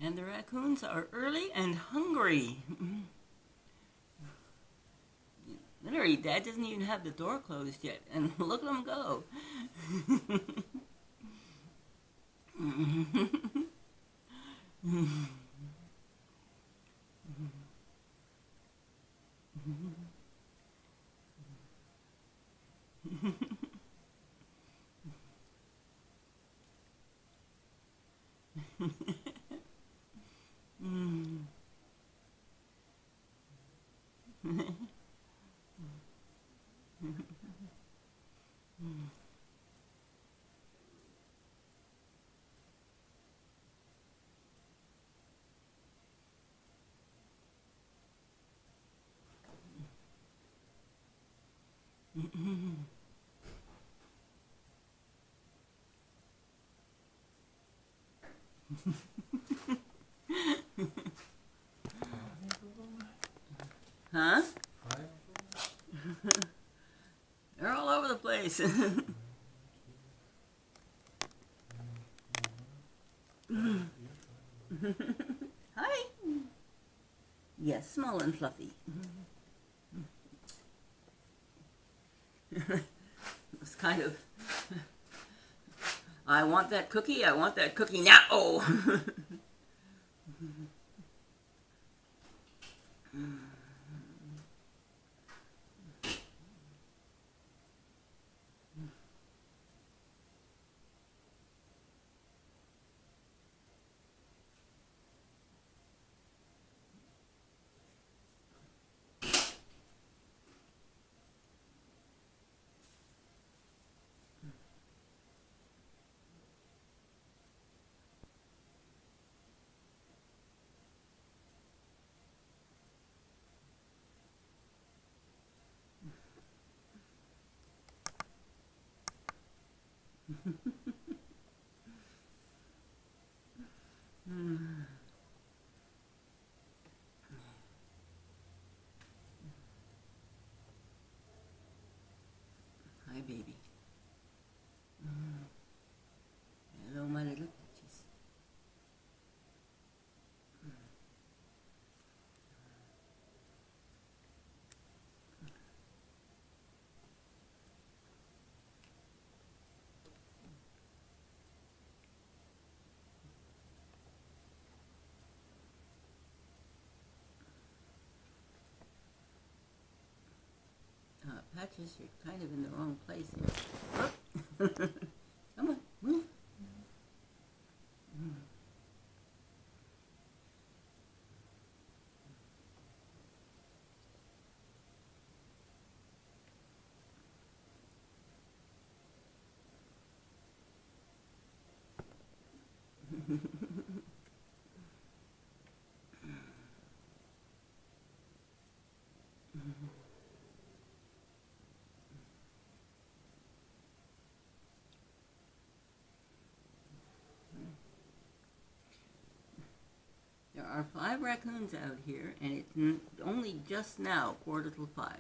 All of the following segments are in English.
And the raccoons are early and hungry. Literally, Dad doesn't even have the door closed yet, and look at them go. Huh? They're all over the place. Hi. Yes, small and fluffy. It's kind of, I want that cookie now. Oh. Hi, baby. Hello, my little peaches. Patches, you're kind of in the wrong place here. Oh. Come on, move. There are 5 raccoons out here, and it's only just now 4:45.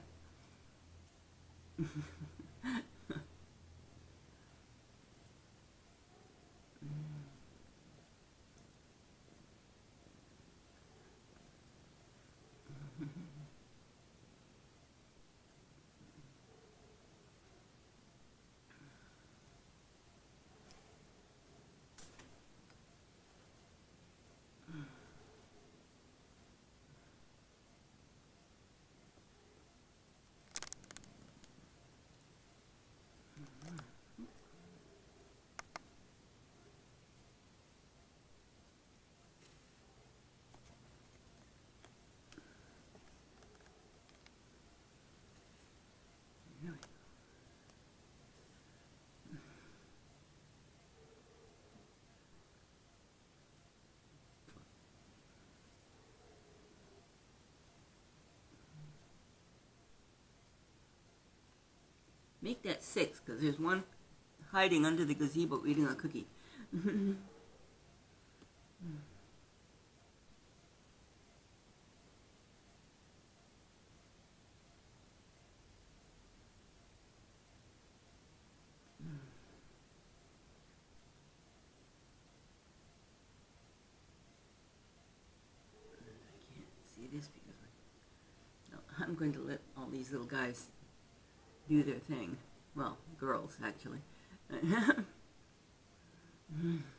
Make that 6, because there's one hiding under the gazebo eating a cookie. it is beautiful. No, I'm going to let all these little guys do their thing. Well, girls, actually.